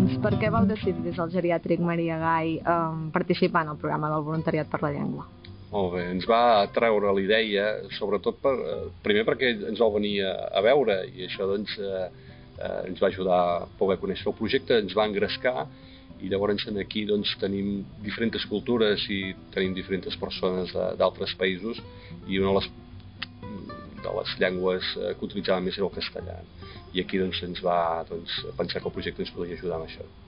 per què vau decidir des del geriàtric Maria Gai participar en el programa del voluntariat per la llengua? Molt bé, ens va atraure la idea, sobretot primer perquè ens vau venir a veure i això doncs ens va ajudar a poder conèixer el projecte, ens va engrescar i llavors aquí doncs tenim diferents cultures i tenim diferents persones d'altres països i una de les llengües que utilitzàvem més era el castellà i aquí doncs ens va pensar que el projecte ens podria ajudar amb això.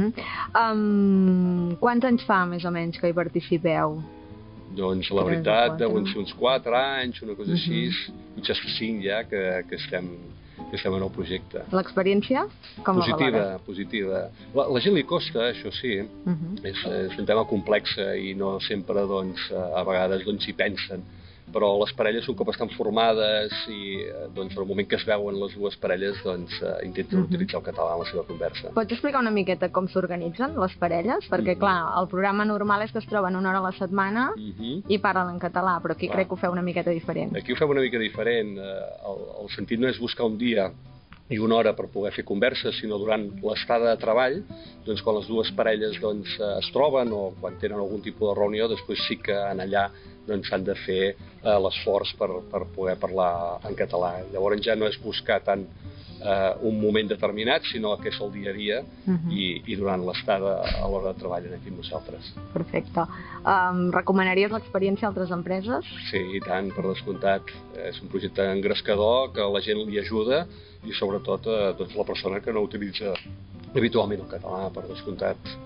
Quants anys fa més o menys que hi participeu? Doncs la veritat deuen ser uns 4 anys, una cosa així, potser 5 ja que estem en el projecte. L'experiència com la valores? Positiva. La gent li costa, això sí, és un tema complex i no sempre a vegades hi pensen, però les parelles un cop estan formades i en el moment que es veuen les dues parelles intenten utilitzar el català en la seva conversa. Pots explicar una miqueta com s'organitzen les parelles? Perquè clar, el programa normal és que es troben una hora a la setmana i parlen en català, però aquí crec que ho feu una miqueta diferent. Aquí ho fem una mica diferent. El sentit no és buscar un dia i una hora per poder fer converses, sinó durant l'estada de treball, quan les dues parelles es troben o quan tenen algun tipus de reunió, després sí que allà s'han de fer l'esforç per poder parlar en català. Llavors ja no és buscar tant un moment determinat, sinó que és el dia a dia i durant l'estada a l'hora de treball aquí amb nosaltres. Perfecte. Recomanaries l'experiència a altres empreses? Sí, i tant, per descomptat. És un projecte engrescador, que la gent li ajuda i sobretot la persona que no utilitza habitualment el català, per descomptat.